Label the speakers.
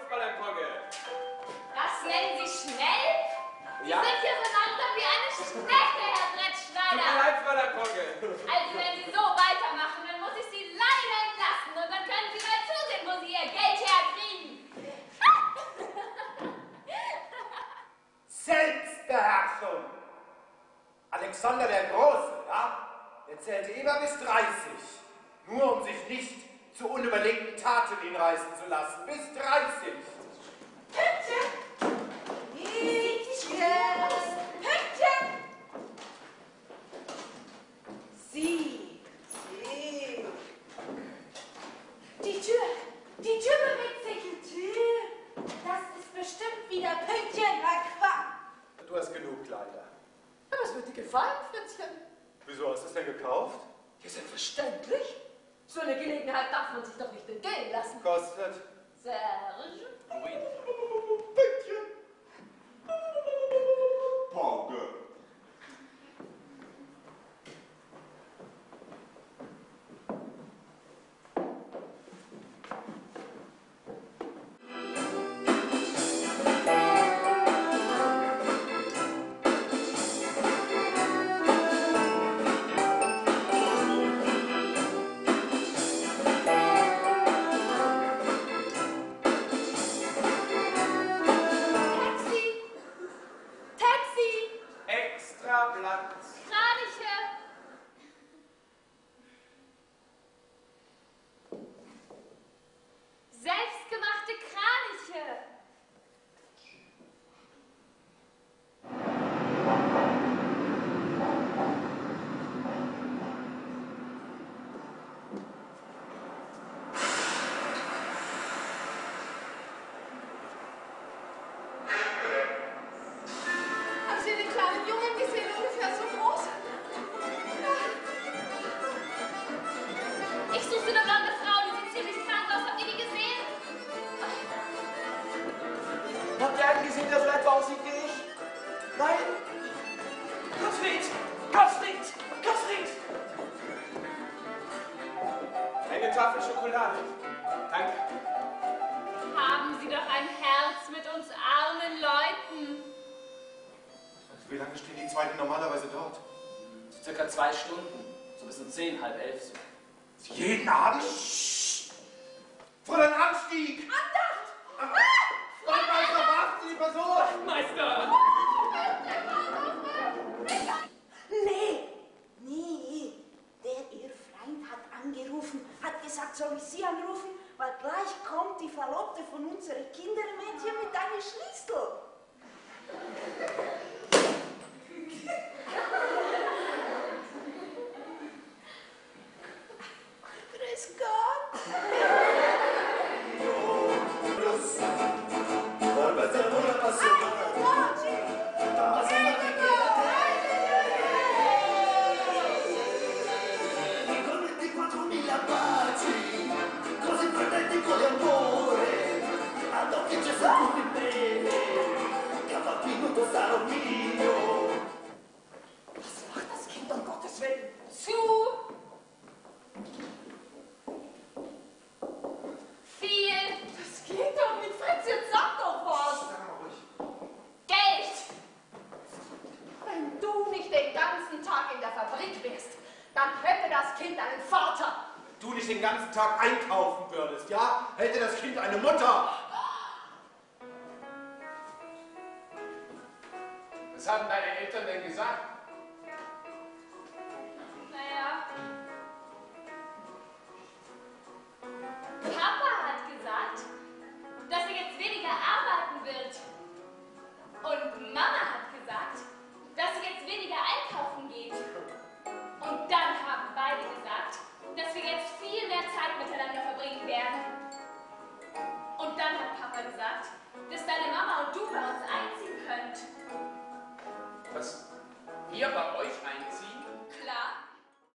Speaker 1: Fräulein Pogge.
Speaker 2: Das nennen Sie schnell? Sie
Speaker 1: Ja?
Speaker 2: sind hier so langsam wie eine Schnecke, Herr
Speaker 1: Tut mir
Speaker 2: Brettschneider.
Speaker 1: leid, Fräulein Pogge.
Speaker 2: Also wenn Sie so weitermachen, dann muss ich Sie leider entlassen und dann können Sie mal zusehen, wo Sie Ihr Geld herkriegen.
Speaker 3: Selbstbeherrschung! Alexander der Große, ja? Der zählte immer bis 30. Nur um sich nicht zu unüberlegten Taten hinreißen zu lassen. Bis 30.
Speaker 4: Pünktchen! Pünktchen! Sie. Die Tür bewegt sich. Die Tür. Das ist bestimmt wieder Pünktchen.
Speaker 3: Du hast genug Kleider.
Speaker 4: Aber es wird dir gefallen, Fritzchen.
Speaker 3: Wieso hast du es denn gekauft?
Speaker 4: Ja, selbstverständlich. So eine Gelegenheit darf man sich doch nicht entgehen lassen.
Speaker 3: Kostet.
Speaker 2: Serge?
Speaker 3: Pünktchen.
Speaker 5: Pogge.
Speaker 2: Taxi!
Speaker 1: Extra Blatt.
Speaker 2: Kraniche! Selbstgemachte Kraniche!
Speaker 4: Haben Sie den kleinen Jungen gesehen, ungefähr so groß?
Speaker 2: Ich suche eine blonde Frau, die sieht ziemlich krank aus. Habt ihr die gesehen?
Speaker 6: Habt ihr einen gesehen, der so etwa aussieht wie ich? Nein? Gottfried! Gottfried! Gottfried!
Speaker 1: Eine Tafel Schokolade. Danke.
Speaker 2: Haben Sie doch ein Herz mit uns armen Leuten.
Speaker 5: Wie lange stehen die Zweiten normalerweise dort?
Speaker 6: So circa 2 Stunden. So bis um 10, halb 11. So.
Speaker 3: Jeden Abend? Fräulein Anstieg! Andacht! Waldmeister, beachten Sie die Person!
Speaker 6: Meister!
Speaker 7: Nee, ihr Freund hat angerufen, hat gesagt, soll ich Sie anrufen, weil gleich kommt die Verlobte von unserem Kindermädchen mit einem Schlüssel. Grüß Gott.
Speaker 4: Was macht das Kind um Gottes Willen?
Speaker 2: Zu viel
Speaker 4: Das geht doch nicht, Fritz, jetzt sag doch was.
Speaker 2: Geld.
Speaker 4: Wenn du nicht den ganzen Tag in der Fabrik wärst, dann hätte das Kind einen Vater.
Speaker 3: Du nicht den ganzen Tag einkaufen würdest, ja? Hätte das Kind eine Mutter.
Speaker 1: Was haben deine Eltern denn gesagt?